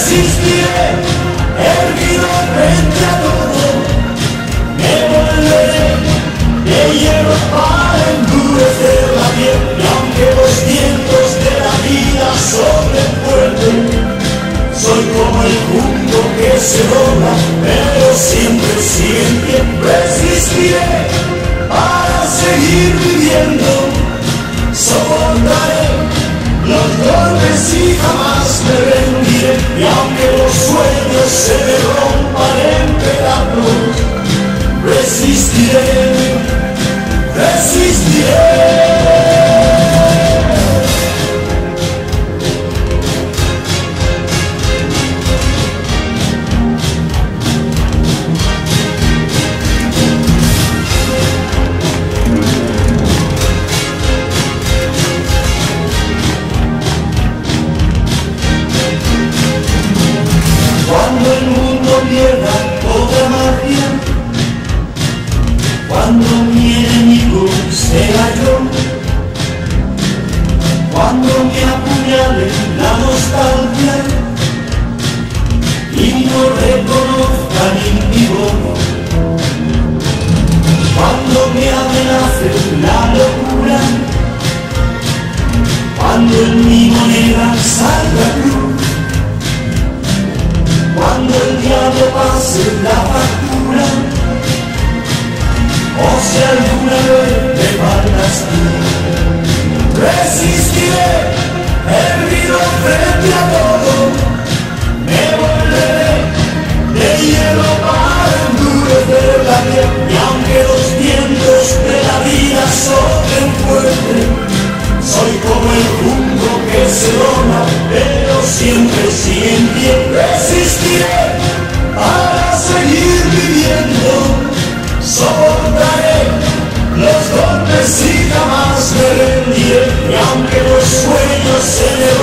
resistiré, erguido frente a todo, me volveré de hierro para endurecer la piel, y aunque los vientos de la vida soplen fuerte, soy como el junco que se dobla, pero siempre sigue en pie. Resistiré para seguir viviendo, soportaré los golpes y jamás me rendiré, y aunque los sueños se me rompan en pedazos, resistiré, resistiré. Cuando el mundo pierda toda magia, cuando mi enemigo sea yo, cuando me apuñale la nostalgia y no reconozca mi voz, cuando me amenace la locura, cuando en mi moneda salga cruz, cuando el diablo pase la factura, o si alguna vez me faltas tú, resistiré, erguido frente a todo, me volveré de hielo para endurecer la piel, y aunque los vientos de la vida soplen fuerte, soy como el junco que se dobla, pero siempre sigue en pie. Resistiré para seguir viviendo, soportaré los golpes y jamás me rendiré, y aunque los sueños se me